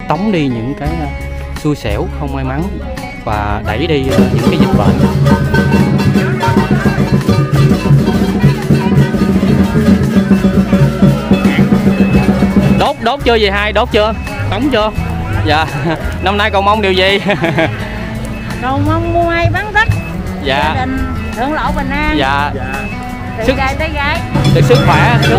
tống đi những cái xui xẻo không may mắn và đẩy đi những cái dịch bệnh. Đốt chưa gì hai? Đốt chưa? Tống chưa? Dạ. Năm nay cầu mong điều gì? Cầu mong mua may bán đắt. Dạ. Gia đình hưởng lộ bình an. Dạ. Từ gái tới gái. Được sức khỏe sức.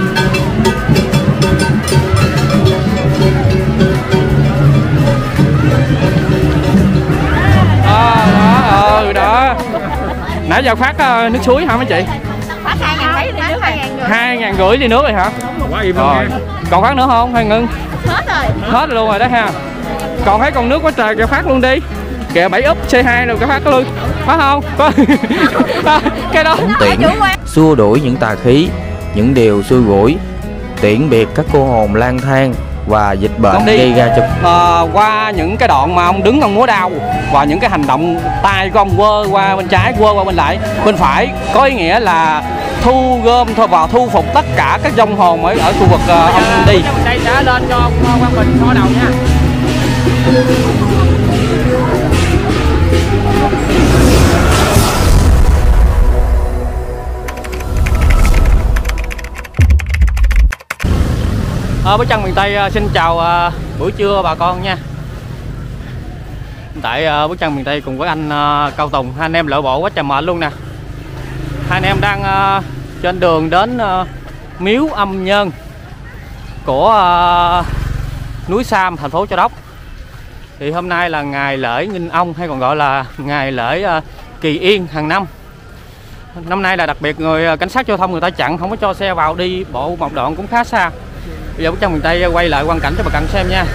Đó. Nãy giờ phát nước suối hả mấy chị? Phát 2.000 ly nước rồi. 2.500 ly nước rồi hả? Quá im luôn nha. Còn phát nữa không hay ngưng? Hết rồi. Hết luôn rồi đó ha. Còn thấy con nước quá trời kìa, phát luôn đi. Kìa 7 úp C2 rồi cái phát luôn. Phát không? Có. Cái đó tống tiễn, xua đuổi những tà khí, những điều xui rủi, tiễn biệt các cô hồn lang thang và dịch bệnh gây ra cho qua những cái đoạn mà ông đứng ông múa đao và những cái hành động tay của ông quơ qua bên trái, quơ qua bên lại, bên phải, có ý nghĩa là thu gom và thu phục tất cả các vong hồn ở khu vực ông đi. Đây sẽ lên cho ông Quang Bình so đầu nha. Bước chân miền Tây xin chào buổi trưa bà con nha. Tại bước chân miền Tây cùng với anh Cao Tùng, hai anh em lội bộ quá trời mệt luôn nè. Hai anh em đang trên đường đến miếu Âm Nhân của núi Sam, thành phố Châu Đốc. Thì hôm nay là ngày lễ Nghinh Ông hay còn gọi là ngày lễ Kỳ Yên hàng năm. Năm nay là đặc biệt, người cảnh sát giao thông người ta chặn không có cho xe vào, đi bộ một đoạn cũng khá xa. Bây giờ bước chân miền Tây quay lại quang cảnh cho bà con xem nha.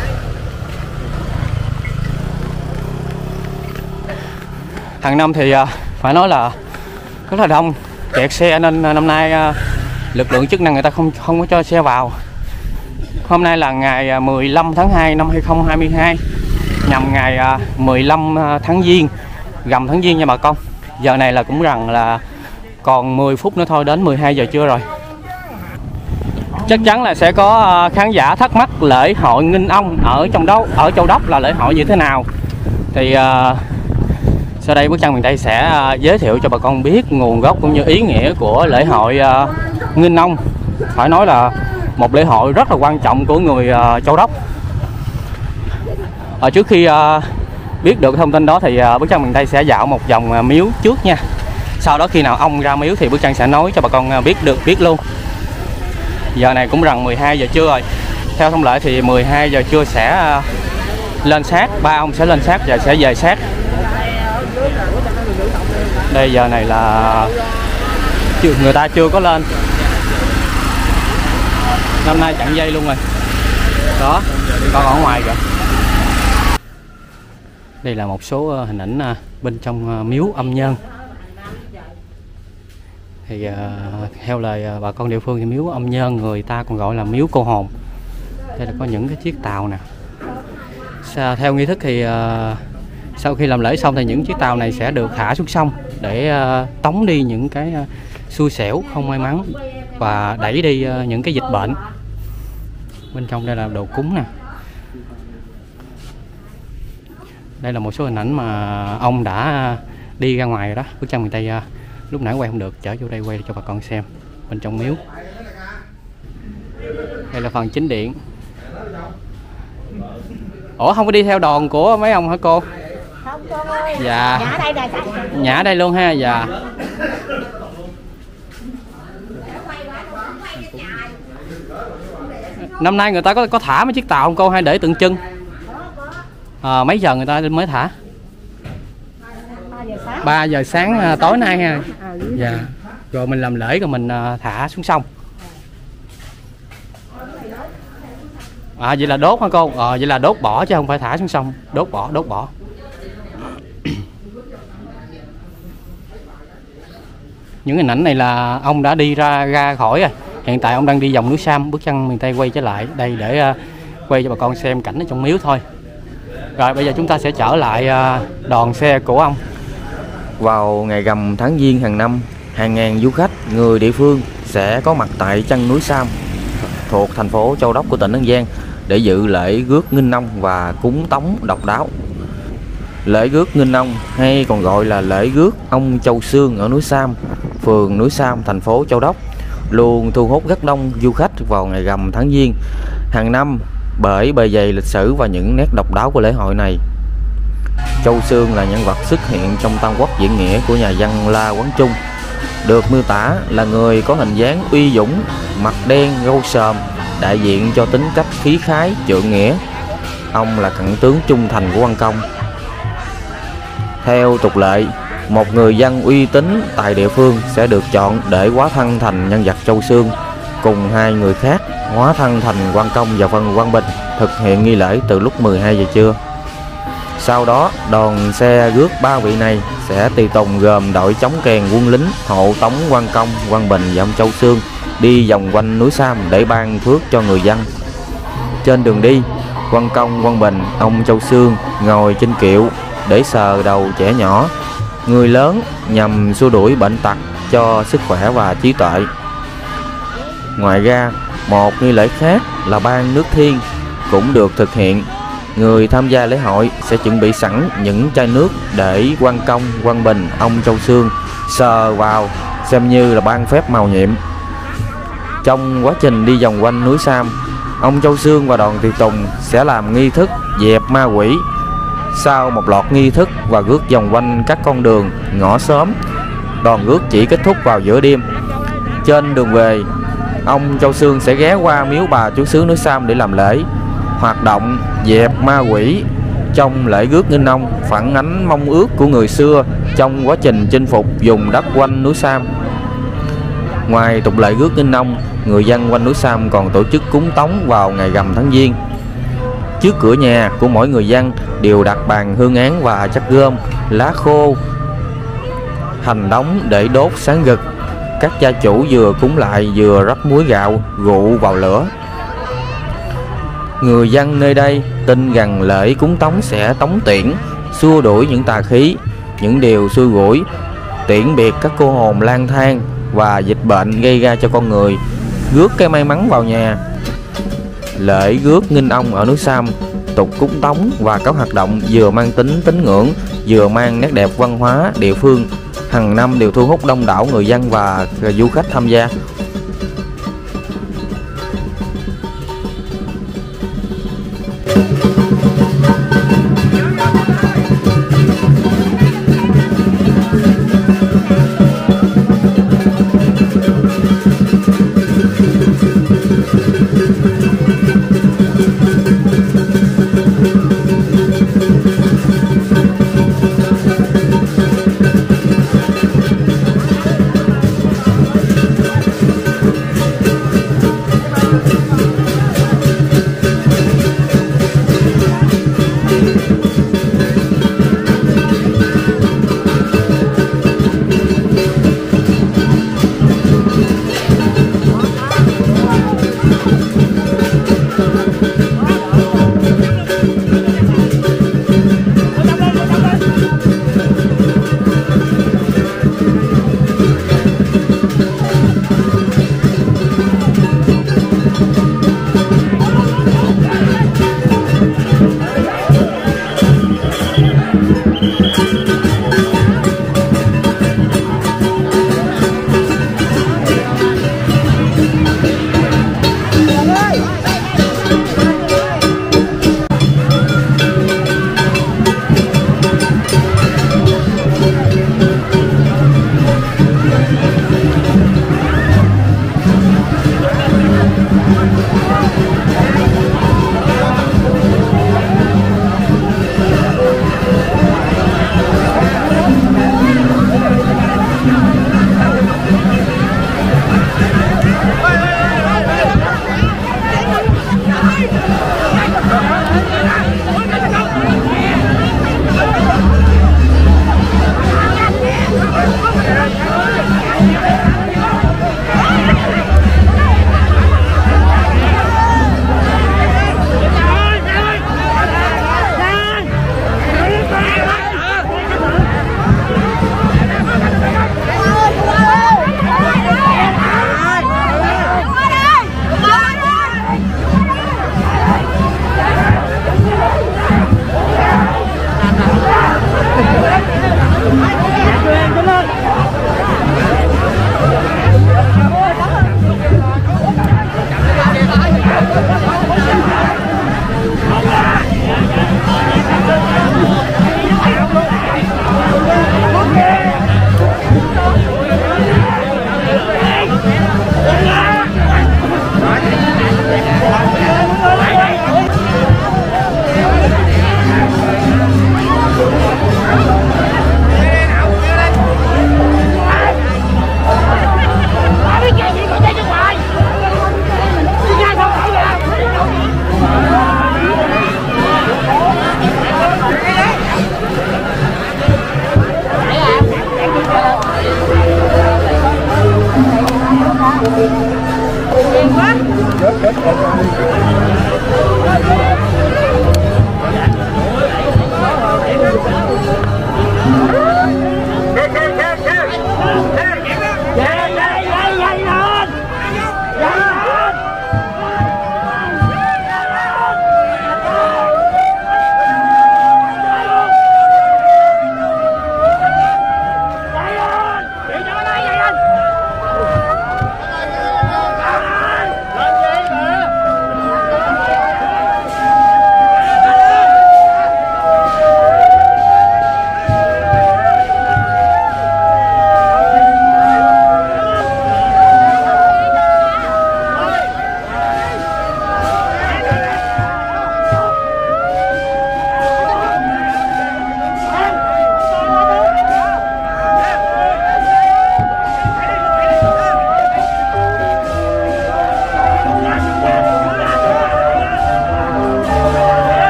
Hàng năm thì phải nói là rất là đông, kẹt xe nên năm nay lực lượng chức năng người ta không có cho xe vào. Hôm nay là ngày 15 tháng 2 năm 2022, nhằm ngày 15 tháng Giêng, rằm tháng Giêng nha bà con. Giờ này là cũng rằng là còn 10 phút nữa thôi đến 12 giờ trưa rồi. Chắc chắn là sẽ có khán giả thắc mắc lễ hội Nghinh Ông ở Châu Đốc là lễ hội như thế nào. Thì sau đây bước chân miền Tây sẽ giới thiệu cho bà con biết nguồn gốc cũng như ý nghĩa của lễ hội Nghinh Ông. Phải nói là một lễ hội rất là quan trọng của người Châu Đốc. Trước khi biết được thông tin đó thì bước chân miền Tây sẽ dạo một vòng miếu trước nha. Sau đó khi nào ông ra miếu thì bước chân sẽ nói cho bà con biết luôn. Giờ này cũng gần 12 giờ trưa rồi. Theo thông lệ thì 12 giờ trưa sẽ lên xác, ba ông sẽ lên xác và sẽ về xác. Đây giờ này là người ta chưa có lên. Năm nay chặn dây luôn rồi. Đó, còn ở ngoài kìa. Đây là một số hình ảnh bên trong miếu Âm Nhân. Thì theo lời bà con địa phương thì miếu Âm Nhân người ta còn gọi là miếu cô hồn. Đây là có những cái chiếc tàu nè. Theo nghi thức thì sau khi làm lễ xong thì những chiếc tàu này sẽ được thả xuống sông để tống đi những cái xui xẻo không may mắn và đẩy đi những cái dịch bệnh. Bên trong đây là đồ cúng nè. Đây là một số hình ảnh mà ông đã đi ra ngoài rồi đó. Bước chân miền Tây lúc nãy quay không được, trở vô đây quay cho bà con xem bên trong miếu. Đây là phần chính điện. Ủa không có đi theo đoàn của mấy ông hả cô? Không cô ơi. Dạ. Nhả đây rồi. Nhả đây luôn ha. Dạ. Năm nay người ta có thả mấy chiếc tàu không cô hay để tượng trưng? Mấy giờ người ta mới thả? 3 giờ sáng tối nay ha. Dạ. Rồi mình làm lễ rồi mình thả xuống sông. Vậy là đốt hả cô? Vậy là đốt bỏ chứ không phải thả xuống sông. Đốt bỏ. Những hình ảnh này là ông đã đi ra khỏi rồi. Hiện tại ông đang đi vòng núi Sam. Bước chân miền Tây quay trở lại đây để quay cho bà con xem cảnh ở trong miếu thôi. Rồi bây giờ chúng ta sẽ trở lại đoàn xe của ông. Vào ngày rằm tháng Giêng hàng năm, hàng ngàn du khách người địa phương sẽ có mặt tại chân núi Sam thuộc thành phố Châu Đốc của tỉnh An Giang để dự lễ rước nghinh ông và cúng tống độc đáo. Lễ rước nghinh ông hay còn gọi là lễ rước ông Châu Xương ở núi Sam, phường núi Sam, thành phố Châu Đốc luôn thu hút rất đông du khách vào ngày rằm tháng Giêng hàng năm bởi bề dày lịch sử và những nét độc đáo của lễ hội này. Châu Xương là nhân vật xuất hiện trong Tam Quốc diễn nghĩa của nhà văn La Quán Trung, được miêu tả là người có hình dáng uy dũng, mặt đen râu sờm, đại diện cho tính cách khí khái trượng nghĩa. Ông là cận tướng trung thành của Quan Công. Theo tục lệ, một người dân uy tín tại địa phương sẽ được chọn để hóa thân thành nhân vật Châu Xương, cùng hai người khác hóa thân thành Quan Công và Vân Quang Bình, thực hiện nghi lễ từ lúc 12 giờ trưa. Sau đó, đoàn xe rước ba vị này sẽ tùy tùng gồm đội chống kèn quân lính hộ tống Quan Công, Quang Bình và ông Châu Xương đi vòng quanh núi Sam để ban phước cho người dân. Trên đường đi, Quan Công, Quang Bình, ông Châu Xương ngồi trên kiệu để sờ đầu trẻ nhỏ, người lớn nhằm xua đuổi bệnh tật cho sức khỏe và trí tuệ. Ngoài ra, một nghi lễ khác là ban nước thiên cũng được thực hiện. Người tham gia lễ hội sẽ chuẩn bị sẵn những chai nước để Quan Công, Quang Bình, ông Châu Xương sờ vào xem như là ban phép màu nhiệm. Trong quá trình đi vòng quanh núi Sam, ông Châu Xương và đoàn tùy tùng sẽ làm nghi thức dẹp ma quỷ. Sau một loạt nghi thức và rước vòng quanh các con đường, ngõ xóm, đoàn rước chỉ kết thúc vào giữa đêm. Trên đường về, ông Châu Xương sẽ ghé qua miếu bà Chúa xứ núi Sam để làm lễ. Hoạt động dẹp ma quỷ trong lễ rước nghinh ông phản ánh mong ước của người xưa trong quá trình chinh phục vùng đất quanh núi Sam. Ngoài tục lệ rước nghinh ông, người dân quanh núi Sam còn tổ chức cúng tống vào ngày rằm tháng Giêng. Trước cửa nhà của mỗi người dân đều đặt bàn hương án và chất gom, lá khô, hành đống để đốt sáng rực. Các gia chủ vừa cúng lại vừa rắc muối gạo, rượu vào lửa. Người dân nơi đây tin rằng lễ cúng tống sẽ tống tiễn, xua đuổi những tà khí, những điều xui rủi, tiễn biệt các cô hồn lang thang và dịch bệnh gây ra cho con người, rước cái may mắn vào nhà. Lễ rước nghinh ông ở núi Sam, tục cúng tống và các hoạt động vừa mang tính tín ngưỡng, vừa mang nét đẹp văn hóa địa phương, hàng năm đều thu hút đông đảo người dân và du khách tham gia.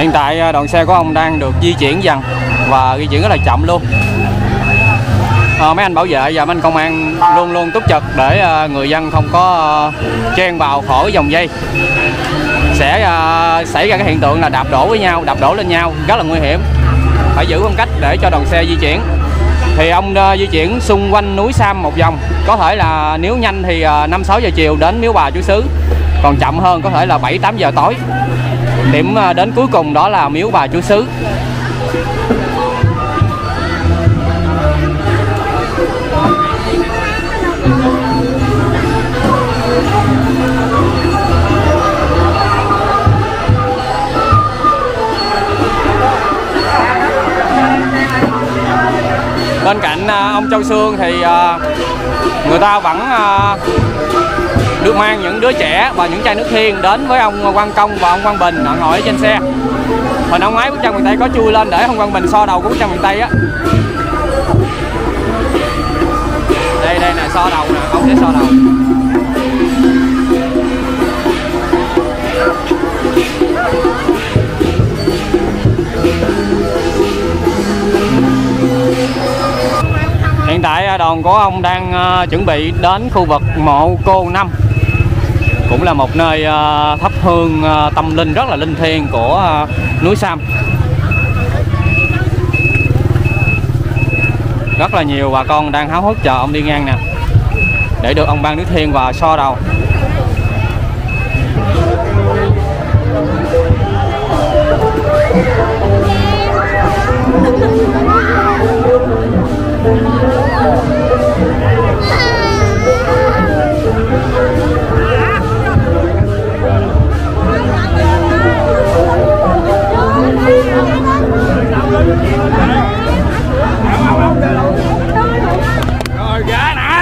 Hiện tại đoàn xe của ông đang được di chuyển dần và di chuyển rất là chậm luôn. Mấy anh bảo vệ và mấy anh công an luôn luôn túc trực để người dân không có chen vào khỏi dòng dây. Sẽ xảy ra cái hiện tượng là đạp đổ với nhau, đạp đổ lên nhau rất là nguy hiểm. Phải giữ khoảng cách để cho đoàn xe di chuyển. Thì ông di chuyển xung quanh núi Sam một vòng. Có thể là nếu nhanh thì 5-6 giờ chiều đến Miếu Bà Chúa Xứ. Còn chậm hơn có thể là 7-8 giờ tối. Điểm đến cuối cùng đó là Miếu Bà Chúa Xứ. Bên cạnh ông Châu Sương thì người ta vẫn được mang những đứa trẻ và những chai nước thiên đến với ông Quang Công và ông Quang Bình ngồi ở trên xe. Hồi năm ngoái Bức Tranh Miền Tây có chui lên để ông Quang Bình so đầu của Bức Tranh Miền Tây á. Đây nè, so đầu nè, ông sẽ so đầu. Hiện tại đoàn của ông đang chuẩn bị đến khu vực mộ Cô Năm, cũng là một nơi thắp hương tâm linh rất là linh thiêng của núi Sam. Rất là nhiều bà con đang háo hức chờ ông đi ngang nè, để được ông ban nước thiên và so đầu. Rồi ra nè.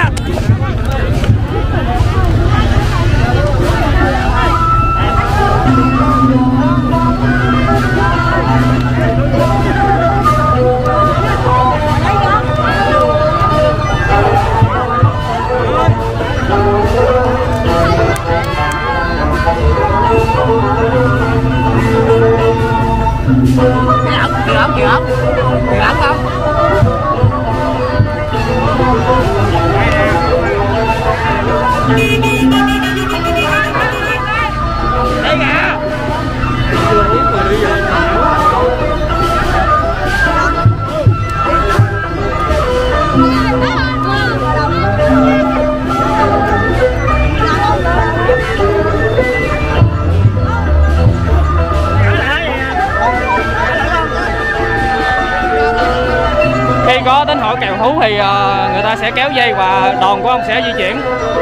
Khi có đến hỏi kèo thú thì người ta sẽ kéo dây và đoàn của ông sẽ di chuyển.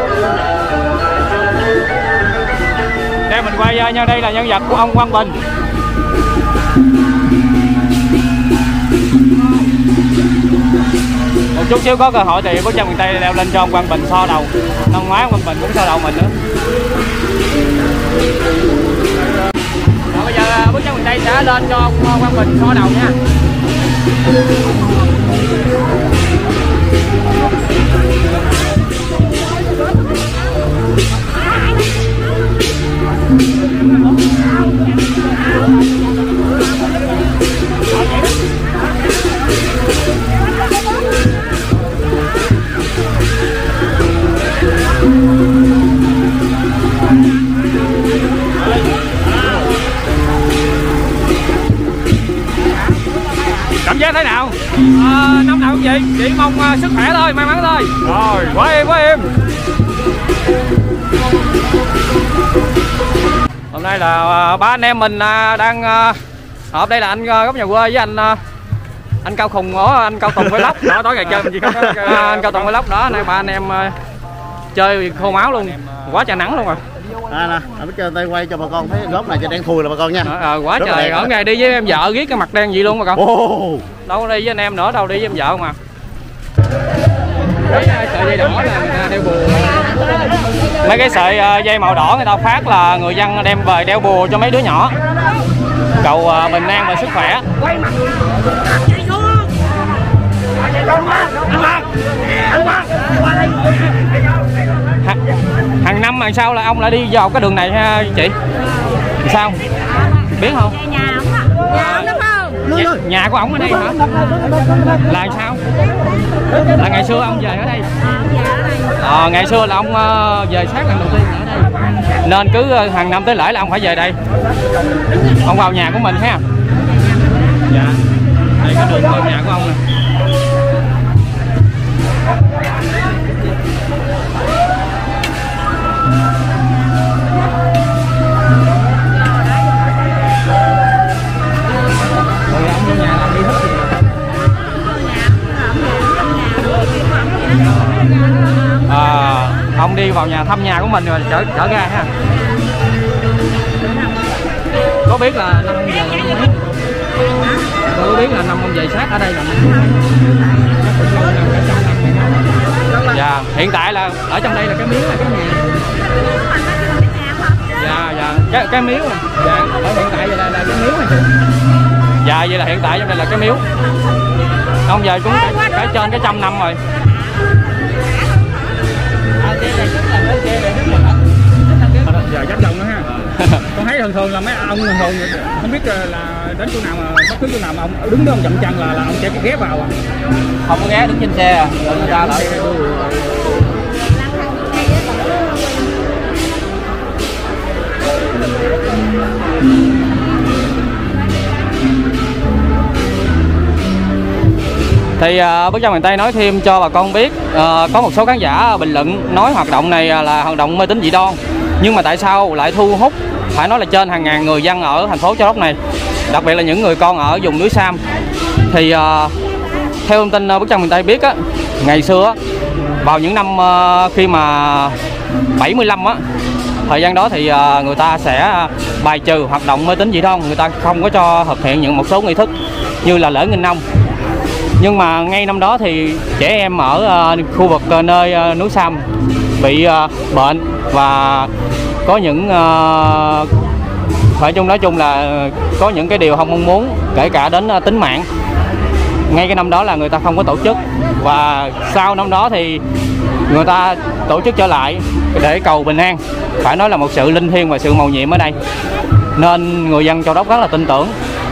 Đây mình quay nhau, đây là nhân vật của ông Quang Bình. Một chút xíu có cơ hội thì Bức Tranh Miền Tây leo lên cho ông Quang Bình so đầu. Năm ngoái ông Quang Bình cũng so đầu mình nữa. Rồi bây giờ Bức Tranh Miền Tây sẽ lên cho ông Quang Bình so đầu nha. Cảm giác thế nào? Năm nào cũng vậy, chỉ mong sức khỏe thôi, may mắn thôi. Rồi, quá em. Hôm nay là ba anh em mình đang họp. Đây là anh gốc nhà quê với anh Cao Khùng ở anh Cao Tùng với Lóc. Đó, tối ngày chơi mình gì không anh Cao Tùng với Lóc đó. Nay ba anh em chơi khô máu luôn, quá trời nắng luôn rồi. Nè, ở trên tay quay cho bà con thấy gốc này cho đen thui là bà con nha. Quá rất trời, ở ngày đi với em vợ ghét cái mặt đen gì luôn bà con. Đâu đi với anh em nữa, đâu đi với em vợ mà. Cái sợi dây đỏ là đeo bùa. Mấy cái sợi dây màu đỏ người ta phát là người dân đem về đeo bùa cho mấy đứa nhỏ, cầu bình an và sức khỏe. Hàng năm mà sao là ông lại đi vào cái đường này ha chị? Sao biết không? Nhà của ổng ở đây hả? Là sao? Là ngày xưa ông về ở đây? Ngày xưa là ông về sát lần đầu tiên ở đây, nên cứ hàng năm tới lễ là ông phải về đây. Ông vào nhà của mình ha. Dạ. Đây cái đường vào nhà của ông nè. Ông đi vào nhà thăm nhà của mình rồi trở ra ha. Có biết là năm ông về có biết là năm ông về sát ở đây là dạ, hiện tại là ở trong đây là cái miếu là cái nhà. Dạ, cái miếu này. Dạ, ở hiện tại vậy là cái miếu này. Dạ, vậy là hiện tại trong đây là cái miếu. Ông về cũng cả trên cái 100 năm rồi. Giờ chắc chồng nữa ha. Con thấy thường là mấy ông thường không biết là đến chỗ nào mà bất cứ chỗ nào mà ông đứng đó ông chậm chân là ông sẽ ghé vào à. Không có ghé, đứng trên xe à. Người ta lại thì Bước Chân Miền Tây nói thêm cho bà con biết, có một số khán giả bình luận nói hoạt động này là hoạt động mê tín dị đoan, nhưng mà tại sao lại thu hút phải nói là trên hàng ngàn người dân ở thành phố Châu Đốc này, đặc biệt là những người con ở vùng núi Sam. Thì theo thông tin Bước Chân Miền Tây biết á, ngày xưa vào những năm khi mà 75 á, thời gian đó thì người ta sẽ bài trừ hoạt động mê tín dị đoan, người ta không có cho thực hiện một số nghi thức như là lễ nghinh nông. Nhưng mà ngay năm đó thì trẻ em ở khu vực nơi núi Sam bị bệnh và có những nói chung là có những cái điều không mong muốn, kể cả đến tính mạng. Ngay cái năm đó là người ta không có tổ chức, và sau năm đó thì người ta tổ chức trở lại để cầu bình an. Phải nói là một sự linh thiêng và sự mầu nhiệm ở đây, nên người dân Châu Đốc rất là tin tưởng.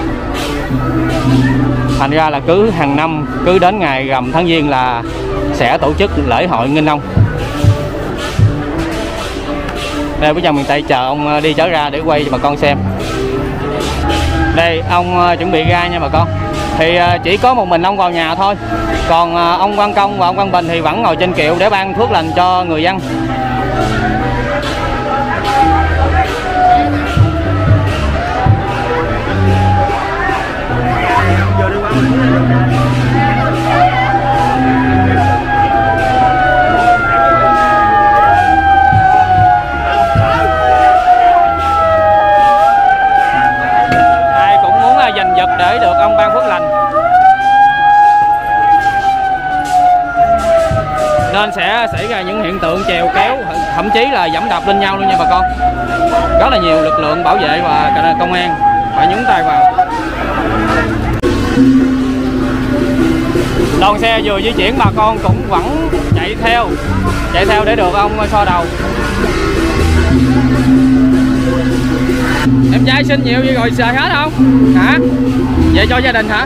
Thành ra là cứ hàng năm, cứ đến ngày rằm tháng Giêng là sẽ tổ chức lễ hội nghinh nông. Đây, Bước Chân Miền Tây chờ ông đi trở ra để quay cho bà con xem. Đây, ông chuẩn bị ra nha bà con. Thì chỉ có một mình ông vào nhà thôi. Còn ông Quang Công và ông Quang Bình thì vẫn ngồi trên kiệu để ban phước lành cho người dân. Ai cũng muốn giành giật để được ông ban phước lành, nên sẽ xảy ra những hiện tượng chèo kéo, thậm chí là giẫm đạp lên nhau luôn nha bà con. Rất là nhiều lực lượng bảo vệ và công an phải nhúng tay vào. Đoàn xe vừa di chuyển, bà con cũng vẫn chạy theo để được ông so đầu. Em trai xin nhiều gì rồi xài hết không? Hả? Vậy cho gia đình hả?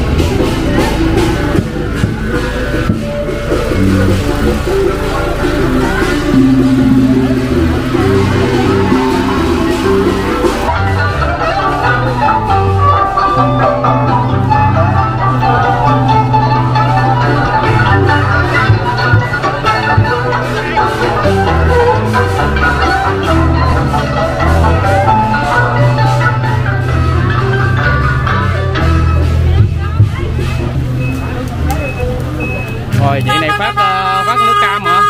Rồi, chị này phát nước cam hả?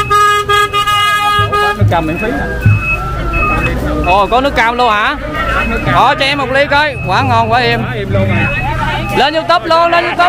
Phát nước cam miễn phí nè. Ồ, có nước cam luôn hả? Cho em một ly coi, quả ngon quá em. Lên YouTube luôn,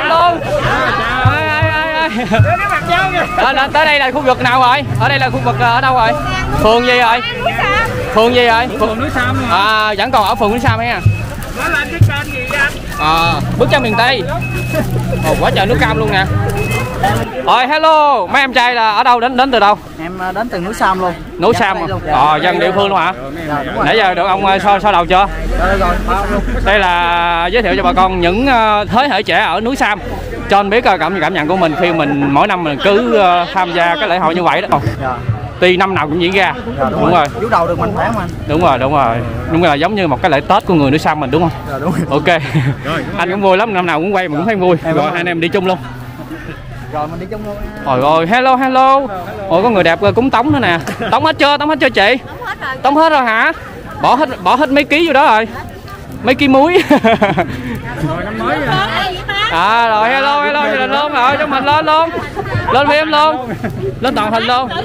Tới đây là khu vực nào rồi? Ở đây là khu vực ở đâu rồi? Phường gì rồi? Phường gì rồi? Phường núi Sam. À, vẫn còn ở phường núi Sam ấy à? Nó lên cái kênh gì anh? Bước Chân Miền Tây. Ồ, quá trời nước cam luôn nè. Rồi hello, mấy em trai là ở đâu, đến từ đâu? Em đến từ núi Sam luôn. Núi Sam. Dân địa phương luôn hả? Nãy giờ được ông so đầu chưa? Đây là giới thiệu cho bà con những thế hệ trẻ ở núi Sam, cho anh biết cảm nhận của mình khi mình mỗi năm mình cứ tham gia cái lễ hội như vậy đó. Tuy năm nào cũng diễn ra. Đúng rồi. Vú đầu được mạnh khỏe mà. Đúng rồi. Đúng là giống như một cái lễ Tết của người núi Sam mình đúng không? Đúng rồi. Ok. Anh cũng vui lắm, năm nào cũng quay mà cũng thấy vui. Rồi hai anh em đi chung luôn. Rồi mình đi chung luôn. Rồi hello. Ôi có người đẹp cúng tống nữa nè. Tống hết chưa chị? Tống hết rồi hả? Bỏ hết mấy ký vô đó rồi. Mấy ký muối. Rồi năm mới rồi hello gia đình luôn rồi, chúng mình lên luôn. Lên phim luôn. Lên toàn hình luôn.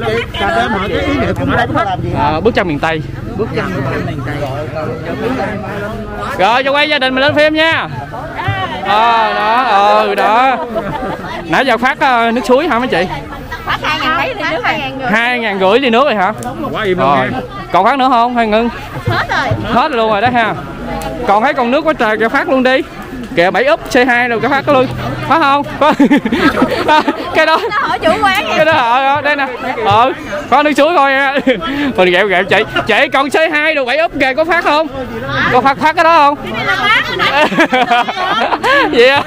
Bước chân miền Tây. Rồi cho quay gia đình mình lên phim nha. Đó. Nãy giờ phát nước suối hả mấy chị? Phát 2.000 mấy ly nước rồi. 2.500 ly nước rồi hả? quá im luôn nha. Còn phát nữa không hay ngưng? Hết luôn rồi đó ha. Còn thấy còn nước quá trời kìa, phát luôn đi. Kìa 7 úp C2 rồi cái phát luôn. Phát không? Có. Cái đó. Hỏi chủ quán. Cái đó đây nè. Có nước suối coi nha. Mình ghẹo chị còn C2 rồi 7 úp kìa, có phát không? Có phát cái đó không? Cái này là phát rồi đó. Gì á?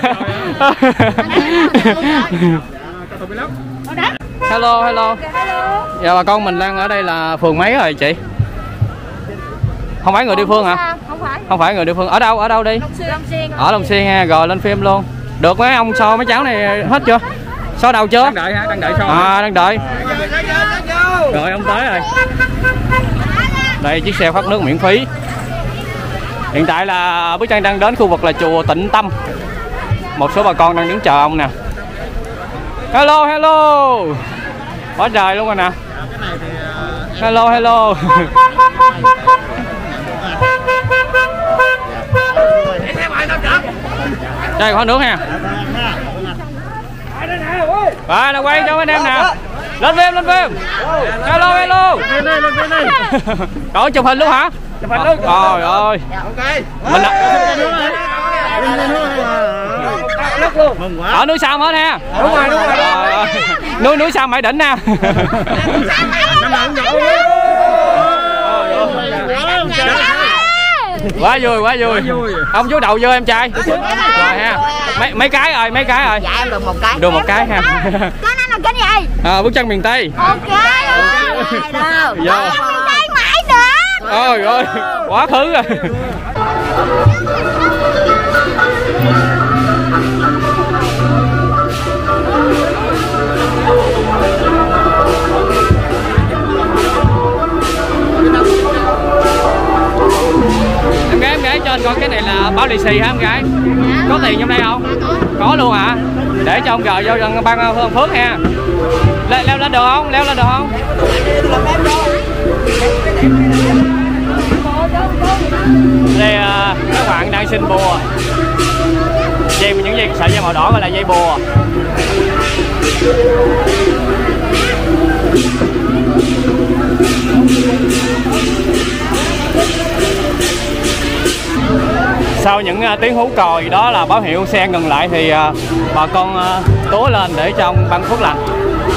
Hello. Dạ bà con mình đang ở đây là phường mấy rồi chị? Không phải người địa phương hả? Không phải người địa phương. Ở đâu đi? Long Xuyên. Ở Long Xuyên ha, rồi lên phim luôn. Được mấy ông so mấy cháu này hết chưa? So đầu chưa? Đang đợi hả? Đang đợi so. Đang đợi. Rồi ông tới rồi. Đây chiếc xe phát nước miễn phí. Hiện tại là Bức Tranh đang đến khu vực là chùa Tịnh Tâm. Một số bà con đang đứng chờ ông nè. Hello. Quá trời luôn rồi nè. Hello. Đây có nước ha. Rồi là quay cho anh em nè. Lên phim. Hello. Rồi chụp hình luôn hả? Chụp hình luôn. Trời ơi. Mình ở núi Sam hết ha. Đúng rồi. Núi Sam Hải Đỉnh nè. Quá vui. Ông chú đầu vô em trai. Rồi ha. Mấy cái rồi. Dạ em được một cái. Được một cái ha. Cái này là cái gì? Bức tranh miền Tây. Ok. Đâu. Vô. Miền Tây mãi được. Ôi ơi, quá khứ rồi. Em gái cho anh coi cái này là báo lì xì hả em gái? Có tiền trong đây không? Có luôn hả? Để cho ông gờ vô ban Hương Phước ha. Leo lên được không? Đây các bạn đang xin bùa. Những dây sợi dây màu đỏ gọi là dây bùa. Sau những tiếng hú còi đó là báo hiệu xe ngừng lại thì bà con túa lên để cho ông ban phước lành.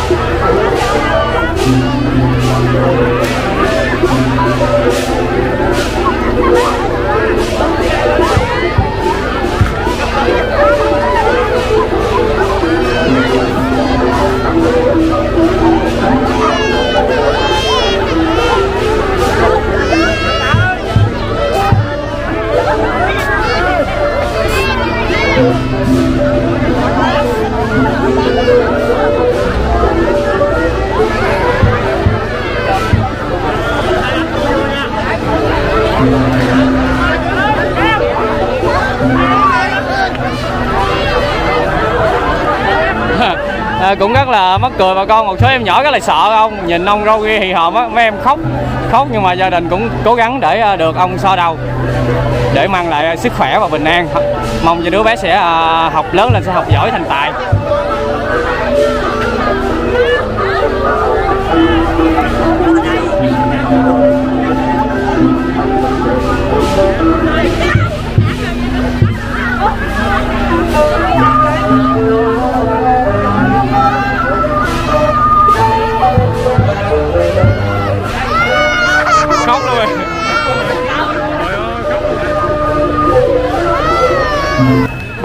Cũng rất là mắc cười bà con, một số em nhỏ rất là sợ ông, nhìn ông râu ria hì hòm á, mấy em khóc nhưng mà gia đình cũng cố gắng để được ông so đầu để mang lại sức khỏe và bình an. Mong cho đứa bé sẽ học lớn lên, sẽ học giỏi thành tài.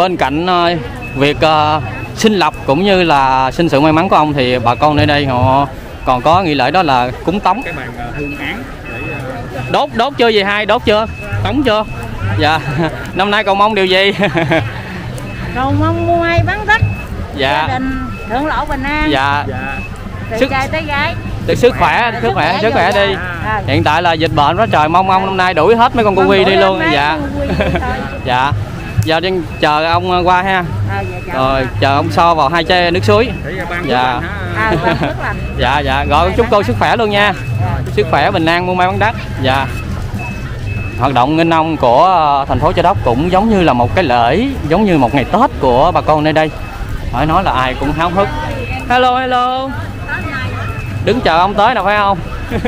bên cạnh việc sinh lộc cũng như là sinh sự may mắn của ông thì bà con nơi đây họ còn có nghi lễ đó là cúng tống. Cái bàn hương án để Đốt chưa gì hai? Đốt chưa? Tống chưa? Dạ. Năm nay cầu mong điều gì? Cầu mong mua may bán đắt. Dạ. Gia đình hưởng lộ bình an. Dạ. Từ trai tới gái. Được sức khỏe đi. Hiện tại là dịch bệnh quá trời, mong ông năm nay đuổi hết mấy con cu đi luôn. Dạ. Dạ. Giờ đang chờ ông qua ha. Rồi chờ ông so vào 2 chai nước suối. Dạ. Dạ. Rồi chúc cô sức khỏe luôn nha. Sức khỏe bình an, mua may bán đắt. Dạ. Hoạt động nghinh ông của thành phố Châu Đốc cũng giống như là một cái lễ, giống như một ngày Tết của bà con nơi đây. Phải nói là ai cũng háo hức. Hello. Đứng chờ ông tới nào phải không?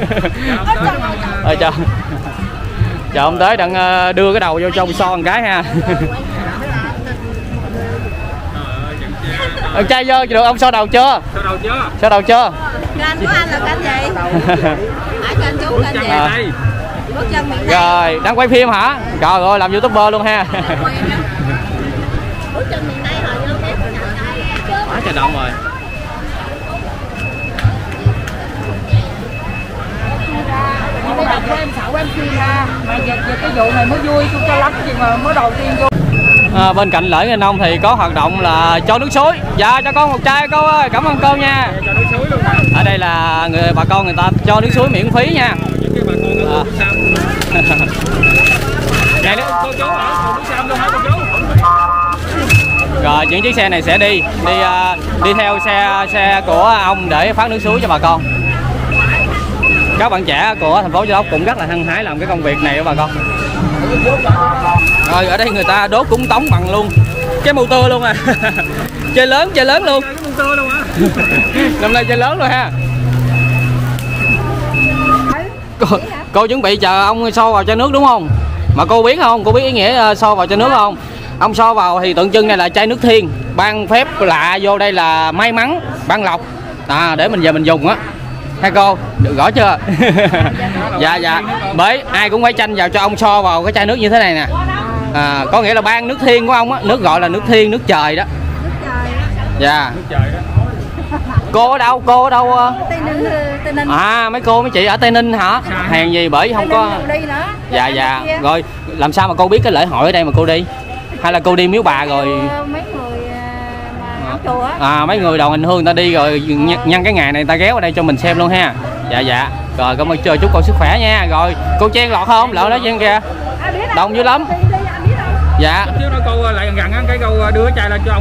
Chờ ông tới đặng đưa cái đầu vô trong so một cái ha. Trai vô được ông so đầu chưa? So đầu chưa? Kênh của anh là kênh gì? Ở kênh chú kênh gì? Rồi, đang quay phim hả? Trời ơi, làm YouTuber luôn ha. Quá trời đông rồi. Em sợ em chuyên ra mà về cái vụ này mới vui cho lắm gì mà mới đầu tiên vô. Bên cạnh lễ nghinh ông thì có hoạt động là cho nước suối. Dạ cho con một chai cô ơi, cảm ơn cô nha. Ở đây là bà con người ta cho nước suối miễn phí nha. Rồi những chiếc xe này sẽ đi theo xe của ông để phát nước suối cho bà con. Các bạn trẻ của thành phố Châu Đốc cũng rất là hăng hái làm cái công việc này đó bà con. Rồi ở đây người ta đốt cúng tống bằng luôn cái motor luôn à. Chơi lớn luôn. Năm nay chơi lớn rồi ha. Cô chuẩn bị chờ ông xô vào chai nước đúng không? Mà cô biết không? Cô biết ý nghĩa xô vào chai nước không? Ông xô vào thì tượng trưng này là chai nước thiên, ban phép lạ vô đây là may mắn, ban lộc. Để mình về mình dùng á. Hai cô, được rõ chưa? Dạ. Bởi ai cũng phải tranh vào cho ông so vào cái chai nước như thế này nè. Có nghĩa là ban nước thiên của ông á, nước gọi là nước thiên, nước trời đó. Dạ. Cô ở đâu? Tây Ninh. Mấy cô mấy chị ở Tây Ninh hả? Hèn gì bởi không có. Dạ. Rồi làm sao mà cô biết cái lễ hội ở đây mà cô đi? Hay là cô đi miếu bà rồi? Mấy người đầu hành hương người ta đi rồi nhân cái ngày này người ta ghé vào đây cho mình xem luôn ha. Dạ. Rồi cảm ơn chúc cô sức khỏe nha. Rồi cô chen lọt không? Lọt đó chen kìa. Đông dữ lắm. Dạ. Chứ nó cô lại gần cái cô đưa cái chai lên cho ông.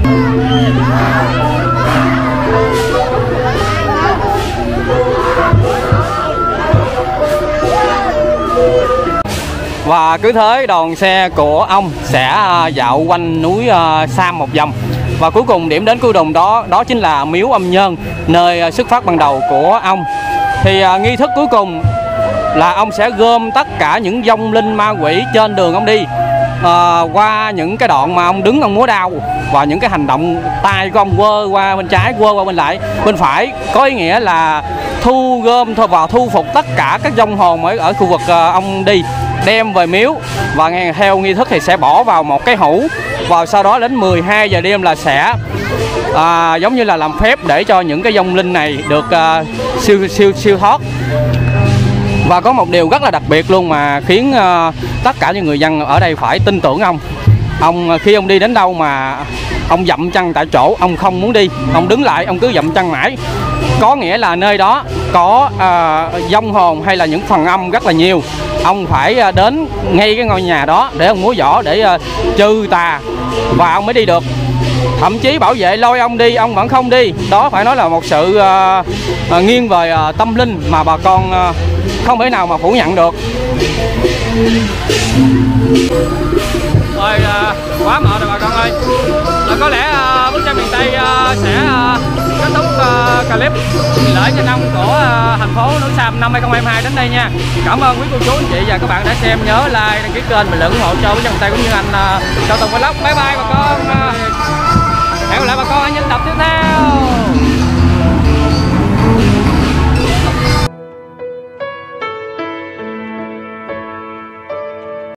Và cứ thế đoàn xe của ông sẽ dạo quanh núi Sam một vòng. Và cuối cùng điểm đến cuối cùng đó chính là miếu Âm Nhơn, nơi xuất phát ban đầu của ông. Thì nghi thức cuối cùng là ông sẽ gom tất cả những vong linh ma quỷ trên đường ông đi qua những cái đoạn mà ông đứng ông múa đao, và những cái hành động tay của ông quơ qua bên trái, quơ qua bên lại, bên phải, có ý nghĩa là thu gom và thu phục tất cả các vong hồn ở khu vực ông đi, đem về miếu. Và theo nghi thức thì sẽ bỏ vào một cái hũ, và sau đó đến 12 giờ đêm là sẽ giống như là làm phép để cho những cái vong linh này được siêu thoát. Và có một điều rất là đặc biệt luôn mà khiến tất cả những người dân ở đây phải tin tưởng ông. Khi ông đi đến đâu mà ông dậm chân tại chỗ, ông không muốn đi, ông đứng lại, ông cứ dậm chân mãi. Có nghĩa là nơi đó có vong hồn hay là những phần âm rất là nhiều. Ông phải đến ngay cái ngôi nhà đó để ông múa võ để trừ tà và ông mới đi được. Thậm chí bảo vệ lôi ông đi, ông vẫn không đi. Đó phải nói là một sự nghiêng về tâm linh mà bà con không thể nào mà phủ nhận được. Rồi quá mệt rồi bà con ơi. Có lẽ Bức Tranh Miền Tây sẽ kết thúc clip lễ nghinh ông của thành phố Núi Sam năm 2022 đến đây nha. Cảm ơn quý cô chú anh chị và các bạn đã xem. Nhớ like, đăng ký kênh, bình luận ủng hộ cho Bức Tranh Miền Tây cũng như anh Cao Tùng Vlog. Bye bye bà con. Hẹn gặp lại bà con ở những tập tiếp theo.